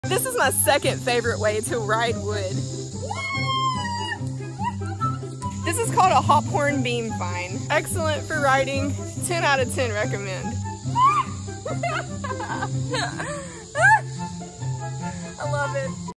This is my second favorite way to ride wood. This is called a hop horn beam fine. Excellent for riding, 10 out of 10 recommend. I love it.